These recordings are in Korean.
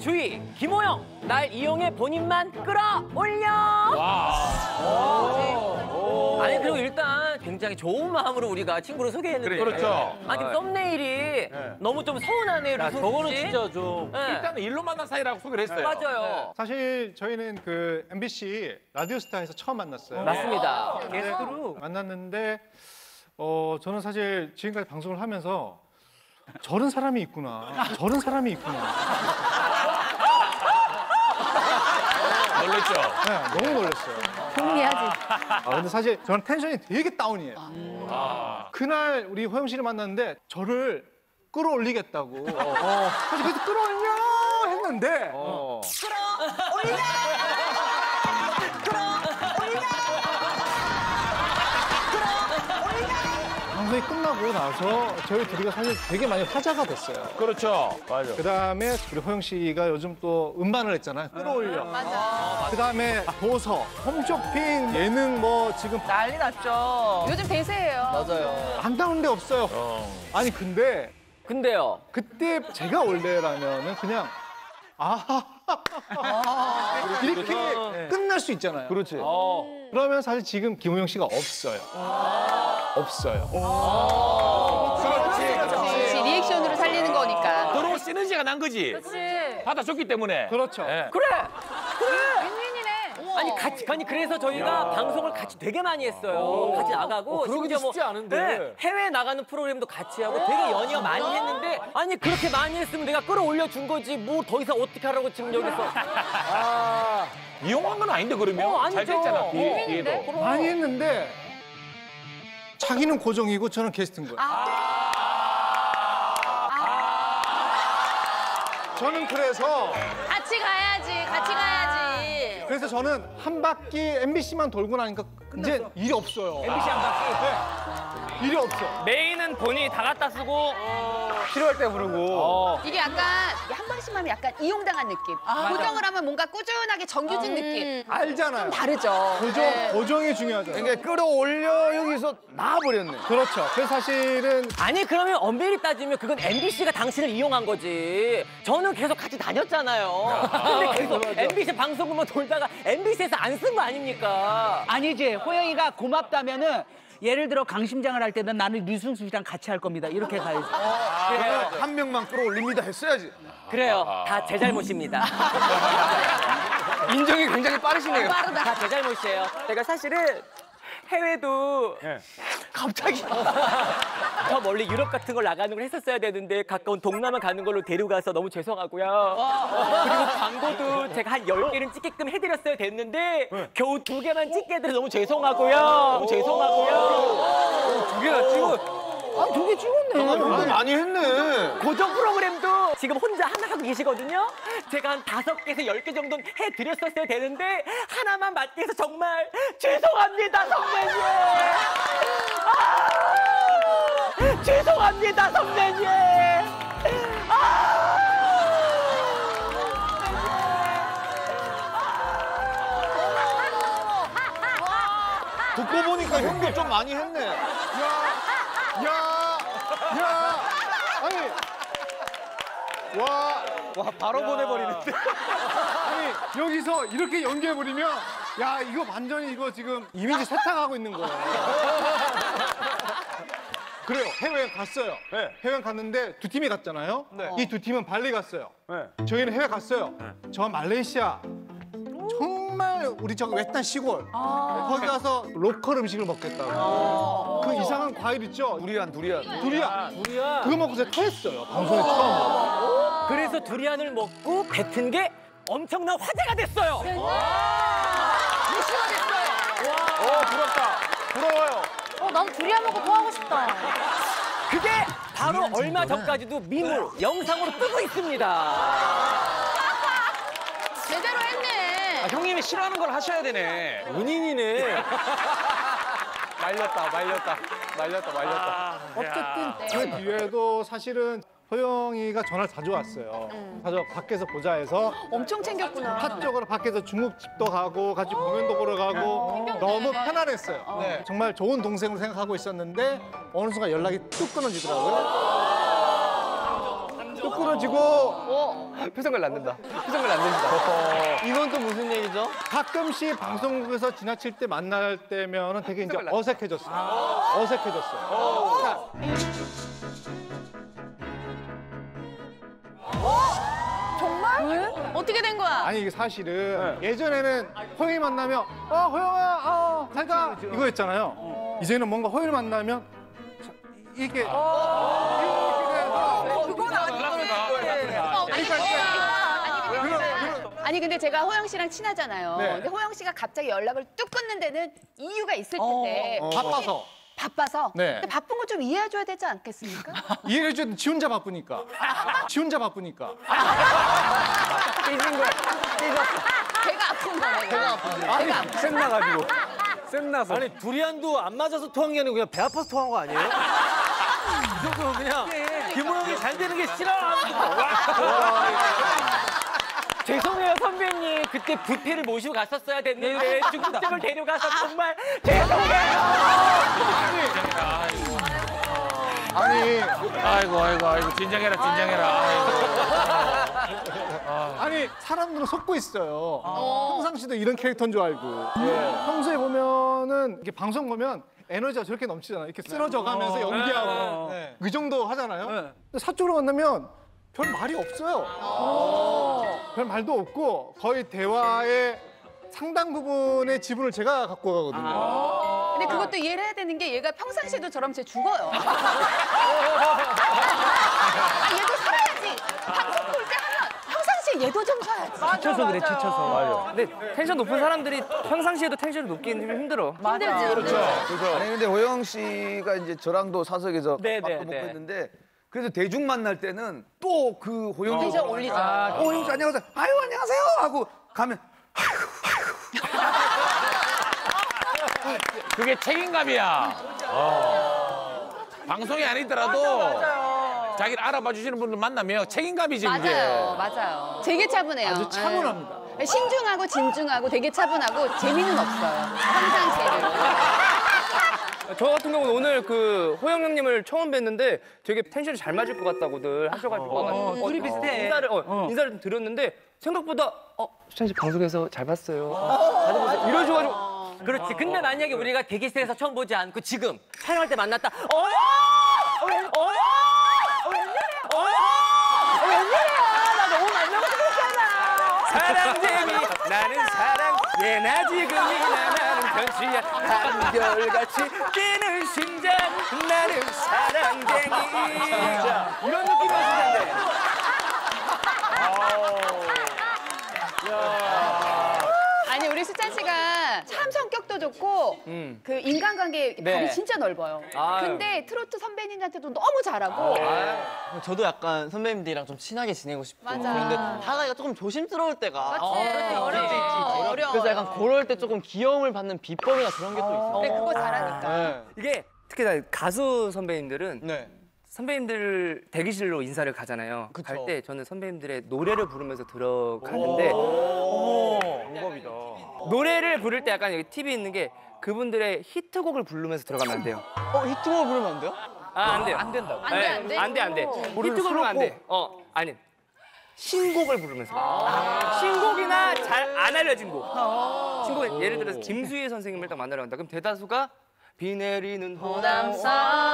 주의, 김호영, 날 이용해 본인만 끌어올려. 아니 그리고 일단 굉장히 좋은 마음으로 우리가 친구를 소개했는데. 그렇죠. 아니 썸네일이 너무 좀 서운하네요. 야, 저거는 진짜 좀. 네. 일단은 일로 만난 사이라고 소개를 했어요. 맞아요. 사실 저희는 그 MBC 라디오스타에서 처음 만났어요. 맞습니다. 네. 게스트로. 만났는데 저는 사실 지금까지 방송을 하면서 저런 사람이 있구나. 저런 사람이 있구나. 놀랬죠? 네, 너무 놀랐어요. 동의하지. 근데 사실 저는 텐션이 되게 다운이에요. 그날 우리 호영 씨를 만났는데 저를 끌어올리겠다고. 사실 그래서 끌어올려 했는데 방송이 끝나고 나서 저희 둘이가 사실 되게 많이 화제가 됐어요. 그렇죠. 맞아. 그다음에 우리 호영 씨가 요즘 또 음반을 했잖아요. 끌어올려. 맞아. 그다음에 도서, 홈쇼핑, 예능 뭐 지금 난리 났죠. 요즘 대세예요. 맞아요. 안 나오는 데 없어요. 아니 근데 근데요. 그때 제가 원래라면은 그냥 이렇게 끝날 수 있잖아요. 그렇지. 그러면 사실 지금 김호영 씨가 없어요. 없어요. 그렇지. 리액션으로 살리는 거니까. 서로 시너지가 난 거지. 그렇지. 받아줬기 때문에. 그렇죠. 예. 그래. 윈윈이네. 아니 그래서 저희가 방송을 같이 되게 많이 했어요. 같이 나가고 그러기도 심지어 뭐 쉽지 않은데. 네, 해외 나가는 프로그램도 같이 하고 되게 연이어 많이 했는데 아니 그렇게 많이 했으면 내가 끌어올려 준 거지 뭐 더 이상 어떻게 하라고 지금 여기서 이용한 건 아닌데 그러면? 잘 아니죠. 됐잖아. 뒤에도. 많이 했는데 자기는 고정이고 저는 게스트인 거예요. 저는 그래서 같이 가야지. 같이 가야지. 그래서 저는 한 바퀴 MBC만 돌고 나니까 이제 일이 없어요. MBC 한 바퀴. 네. 일이 없어. 메인은 본인이 다 갖다 쓰고 필요할 때 부르고. 이게 약간 한 번씩만 하면 약간 이용당한 느낌. 고정을 하면 뭔가 꾸준하게 정규직 느낌. 알잖아요. 다르죠. 고정이 중요하잖아요. 그러니까 끌어올려 여기서 나와버렸네. 그렇죠. 그래서 사실은 아니 그러면 엄밀히 따지면 그건 MBC가 당신을 이용한 거지. 저는 계속 같이 다녔잖아요. 근데 계속 MBC 방송국만 돌다가 MBC에서 안 쓴 거 아닙니까? 아니지. 호영이가 고맙다면은 예를 들어 강심장을 할 때는 나는 류승수 씨랑 같이 할 겁니다. 이렇게 가야지. 한 명만 끌어올립니다 했어야지. 그래요. 다 제 잘못입니다. 인정이 굉장히 빠르시네요. 다 제 잘못이에요. 제가 사실은 해외도 갑자기 더 멀리 유럽 같은 걸 나가는 걸 했었어야 되는데 가까운 동남아 가는 걸로 데려가서 너무 죄송하고요. 그리고 광고도 제가 한 10개는 찍게끔 해드렸어야 됐는데 겨우 2개만 찍게 해드려서 너무 죄송하고요. 너무 죄송하고요. 2개나 찍어. 아, 2개 찍었네. 정말 많이 했네. 고정 프로그램도 지금 혼자 하나 하고 계시거든요. 제가 한 5개에서 10개 정도는 해드렸었어야 되는데 하나만 맡게 해서 정말 죄송합니다, 선배님. 죄송합니다, 선배님. 듣고 보니까 형도 좀 많이 했네. 아니 와 바로 보내버리는데. 아니 여기서 이렇게 연기해버리면 야 이거 완전히 이거 지금 이미지 세탁하고 있는 거예요. 그래요. 해외 갔어요. 네. 해외 갔는데 두 팀이 갔잖아요. 네. 이 두 팀은 발리 갔어요. 네. 저희는 해외 갔어요. 저 말레이시아. 정말 우리 저기 외딴 시골. 거기 가서 로컬 음식을 먹겠다고. 그 이상한 과일 있죠? 두리안. 두리안. 그거 먹고 제가 토했어요. 방송에 처음으로. 그래서 두리안을 먹고 뱉은 게 엄청난 화제가 됐어요. 이슈가 됐어요. 부럽다. 부러워요. 나도 두리안 먹고 또 하고 싶다. 그게 바로 얼마 전까지도 밈으로 영상으로 뜨고 있습니다. 제대로 했네. 형님이 싫어하는 걸 하셔야 되네. 은인이네. 말렸다. 어쨌든. 그 뒤에도 사실은 호영이가 전화를 자주 왔어요. 자주 밖에서 보자 해서 엄청 챙겼구나. 파 쪽으로 밖에서 중국집도 가고 같이 공연도 보러 가고 너무 편안했어요. 네. 정말 좋은 동생으로 생각하고 있었는데 어느 순간 연락이 뚝 끊어지더라고요. 뚝 쓰러지고 표정을 낳는다. 표정을 낳는다. 이건 또 무슨 얘기죠? 가끔씩 방송국에서 지나칠 때 만날 때면은 되게 이제 어색해졌어요. 어색해졌어요. 자, 정말? 어떻게 된 거야? 아니 이게 사실은 예전에는 호영이 만나면 호영아 잘가 이거였잖아요. 이제는 뭔가 호영이 만나면 이렇게 그건 아니 근데 제가 호영 씨랑 친하잖아요. 네. 근데 호영 씨가 갑자기 연락을 뚝 끊는 데는 이유가 있을 텐데 바빠서 바빠서. 네. 근데 바쁜 거 좀 이해해줘야 되지 않겠습니까? 이해해줘. 지 혼자 바쁘니까. 지 혼자 바쁘니까. 배가 아픈 거네. 배가 아픈 거. 배가 아픈 쌤 나가지고. 쌤 나서. 아니 두리안도 안 맞아서 토한 게 아니고 그냥 배 아파서 토한 거 아니에요? 이 정도면 그냥 김호영이 잘 되는 게 싫어. 죄송해요 선배님. 그때 부패를 모시고 갔었어야 됐는데 중국집을 데려가서 정말 죄송해요. 아니 아이고 진정해라. 아니 사람들은 속고 있어요. 평상시도 이런 캐릭터인 줄 알고. 평소에 보면은 이렇게 방송 보면 에너지가 저렇게 넘치잖아요. 이렇게 쓰러져가면서 연기하고 그 정도 하잖아요. 근데 사적으로 만나면 별 말이 없어요. 별 말도 없고 거의 대화의 상당 부분의 지분을 제가 갖고 가거든요. 근데 그것도 이해를 해야 되는 게 얘가 평상시에도 저러면 쟤 죽어요. 얘도 살아야지. 방송 볼 때 하면 평상시에 얘도 좀 쉬어야지. 지쳐서 그래, 지쳐서. 근데 텐션 높은 사람들이 평상시에도 텐션이 높기는 좀 힘들어. 힘들지. 아니 근데 호영 씨가 이제 저랑도 사석에서 네, 밥도 네, 먹고 네. 했는데 그래도 대중 만날 때는 또 그 호영 텐션 올리죠. 호영 씨 안녕하세요. 아유 안녕하세요 하고 가면 그게 책임감이야. 방송이 아니더라도 자기를 알아봐 주시는 분들 만나면 책임감이지 그게. 맞아요. 되게 차분해요. 아주 차분합니다. 네. 신중하고 진중하고 되게 차분하고 재미는 없어요. 평상시에는. 저 같은 경우는 오늘 그 호영 형님을 처음 뵀는데 되게 텐션이 잘 맞을 것 같다고들 하셔가지고 둘이 비슷해. 인사를 좀 드렸는데 생각보다 수찬 씨 방송에서 잘 봤어요. 다들 이러셔가지고 그렇지. 근데 만약에 우리가 대기실에서 처음 보지 않고 지금 촬영할 때 만났다. 웬일이야? 나 너무 만나고 싶었잖아. 사랑쟁이 나는 사랑 예나 지금이나 나는 변시야 한결같이 뛰는 심장 나는 사랑쟁이 이런 느낌이었을 텐데. 아니 우리 수찬 씨가 참 성격도 좋고 그 인간관계 네. 발이 진짜 넓어요. 아유. 근데 트로트 선배님한테도 너무 잘하고. 저도 약간 선배님들이랑 좀 친하게 지내고 싶고 맞아. 그런데 하가이가 조금 조심스러울 때가 어려워. 그래서 약간 그럴 때 조금 귀여움을 받는 비법이나 그런 게 또 있어요. 근데 그거 잘하니까. 이게 특히나 가수 선배님들은 네. 선배님들 대기실로 인사를 가잖아요. 그쵸. 갈 때 저는 선배님들의 노래를 부르면서 들어가는데 방법이다. 노래를 부를 때 약간 여기 팁이 있는 게 그분들의 히트곡을 부르면서 들어가면 안 돼요. 히트곡을 부르면 안 돼요? 안 돼요. 안 된다고. 안 돼, 안 돼? 안 돼, 안 돼. 히트곡 부르면 안 돼. 아니. 신곡을 부르면서. 신곡이나 잘 안 알려진 곡. 신곡 예를 들어서 김수희 선생님을 딱 만나러 간다. 그럼 대다수가 비 내리는 호남선.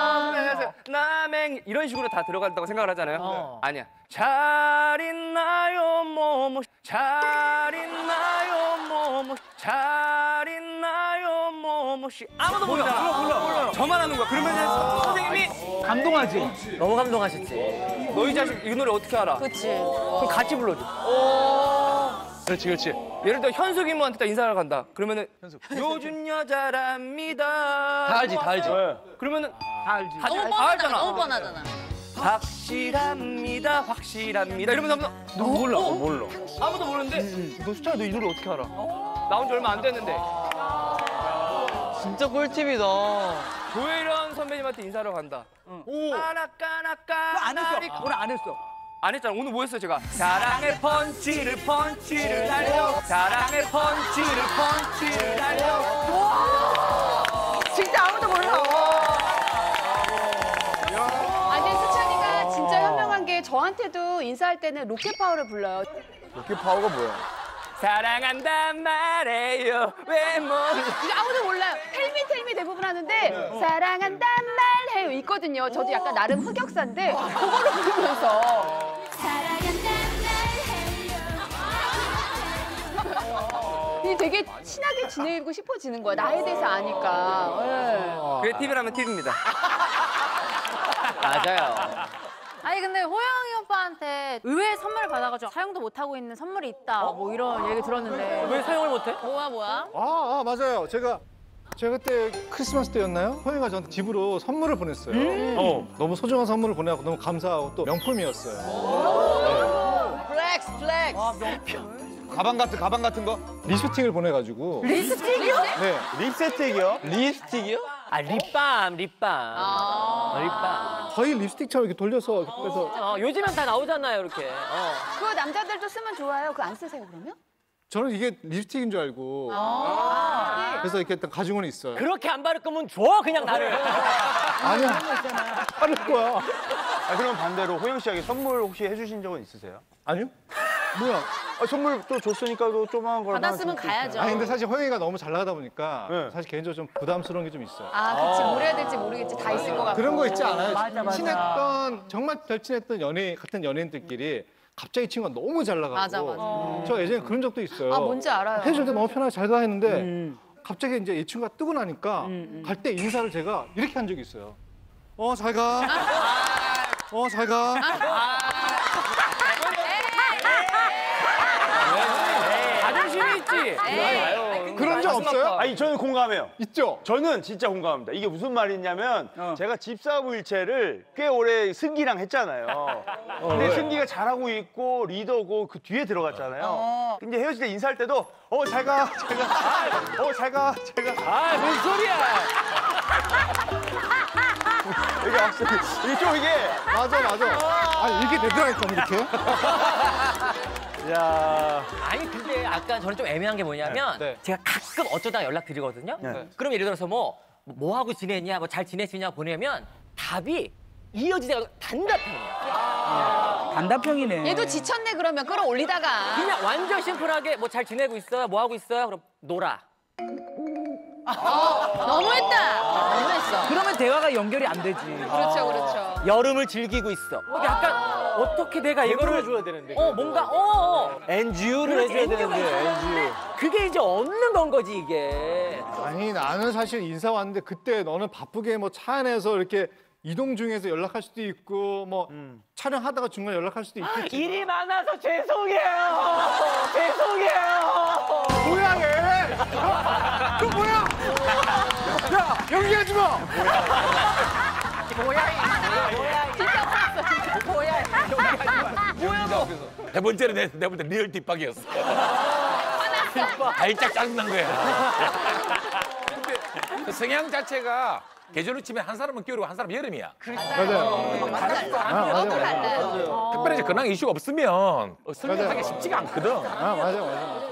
남행 이런 식으로 다 들어간다고 생각을 하잖아요. 아니야. 잘 있나요 뭐뭐 잘 있나요 뭐뭐 잘 있나요 뭐뭐씨 아무도 몰라. 저만 하는 거야. 그러면 선생님이 감동하지? 너무 감동하셨지. 너희 자식 이 노래 어떻게 알아? 그치. 그럼 같이 불러줘. 그렇지. 예를 들어 현숙 이모한테 딱 인사를 간다. 그러면은 요즘 여자랍니다. 다 알지, 다 알지. 그러면은 다 알지. 너무 다 알잖아. 너무 뻔하잖아. 확실합니다. 확실합니다. 이러면서 아무도 몰라. 몰라. 아무도 모르는데 너 수찬이 너 이 노래 어떻게 알아? 나온 지 얼마 안 됐는데. 진짜 꿀팁이다. 조혜련 선배님한테 인사를 간다. 까나까나까. 안 했어. 오늘 안 했어. 안 했잖아. 오늘 뭐 했어 제가? 사랑의 펀치를 날려. 사랑의 펀치를 날려. 진짜 아무도 몰라. 아니 수찬이가 진짜 현명한 게 저한테도 인사할 때는 로켓파워를 불러요. 로켓 파워가 뭐야? 사랑한단 말해요 왜 몰라. 이거 아무도 몰라요. 텔미 대부분 하는데 사랑한단 말해요 있거든요. 저도 약간 나름 흑역사인데 그거를 부르면서 이게 되게 친하게 지내고 싶어지는 거야. 나에 대해서 아니까. 네. 그게 TV라면 TV입니다. 맞아요. 아니 근데 호영이 오빠한테 의외의 선물을 받아가지고 사용도 못하고 있는 선물이 있다 뭐 이런 얘기 들었는데 왜 사용을 못해? 뭐야? 맞아요. 제가 그때 크리스마스 때였나요? 호영이가 저한테 집으로 선물을 보냈어요. 너무 소중한 선물을 보내고 너무 감사하고 또 명품이었어요. 플렉스. 가방 같은 거? 립스틱을 보내가지고. 립스틱이요? 네. 립스틱이요? 립스틱이요? 아 립밤. 립밤. 거의 립스틱처럼 이렇게 돌려서 이렇게 빼서. 요즘엔 다 나오잖아요 이렇게. 그거 남자들도 쓰면 좋아요. 그거 안 쓰세요 그러면? 저는 이게 립스틱인 줄 알고. 그래서 이렇게 일단 가지고는 있어요. 그렇게 안 바를 거면 줘 그냥 나를. 아니야. 바를 거야. 그럼 반대로 호영 씨에게 선물 혹시 해주신 적은 있으세요? 아니요? 뭐야? 선물 또 줬으니까 또 조그만 걸 받았으면 가야죠. 아니 근데 사실 호영이가 너무 잘 나가다 보니까 네. 사실 개인적으로 좀 부담스러운 게 좀 있어요. 그치. 뭘 해야 될지 모르겠지. 다 있을 것 같고. 그런 거 있지 않아요? 맞아. 정말 절친했던 같은 연예인들끼리 갑자기 친구가 너무 잘 나가고. 맞아. 저 예전에 그런 적도 있어요. 뭔지 알아요. 해줄 때 너무 편하게 잘 가 했는데 갑자기 이제 이 친구가 뜨고 나니까 갈 때 인사를 제가 이렇게 한 적이 있어요. 잘 가. 잘 가. 자존심이 있지. 그런 적 없어요? 아니 저는 공감해요. 있죠? 저는 진짜 공감합니다. 이게 무슨 말이냐면 제가 집사부일체를 꽤 오래 승기랑 했잖아요. 근데 승기가 잘하고 있고 리더고 그 뒤에 들어갔잖아요. 근데 헤어질 때 인사할 때도 잘 가. 잘 가. 무슨 소리야. 이게 확실히 이게 좀 이게 맞아. 아니 이렇게 되더라니까 이렇게. 야. 아니 근데 아까 저는 좀 애매한 게 뭐냐면 네. 제가 가끔 어쩌다가 연락드리거든요. 그럼 예를 들어서 뭐 하고 지내냐, 뭐 잘 지내시냐 보내면 답이 이어지다가 단답형이야. 단답형이네. 얘도 지쳤네 그러면 끌어올리다가. 그냥 완전 심플하게 뭐 잘 지내고 있어요, 뭐 하고 있어요, 그럼 놀아. 너무했어. 그러면 대화가 연결이 안 되지. 그렇죠. 여름을 즐기고 있어. 약간 어떻게 내가 이거를 해줘야 되는데. 뭔가 NGU를 해줘야 되는데 NGU. 그게 이제 없는 건 거지 이게. 아니 나는 사실 인사 왔는데 그때 너는 바쁘게 뭐 차 안에서 이렇게 이동 중에서 연락할 수도 있고 뭐 촬영하다가 중간에 연락할 수도 있겠지. 일이 많아서 죄송해요. 뭐야 얘? 너 뭐야? 야 연기하지 마. 세 번째는 내가 볼 때 리얼 뒷박이었어. 발짝 짜증난 거야. 근데 성향 자체가 계절로 치면 한 사람은 겨울이고 한 사람은 여름이야. 맞아요. 달라요. 특별히 이제 근황 이슈가 없으면 설명하기 쉽지가 않거든. 맞아.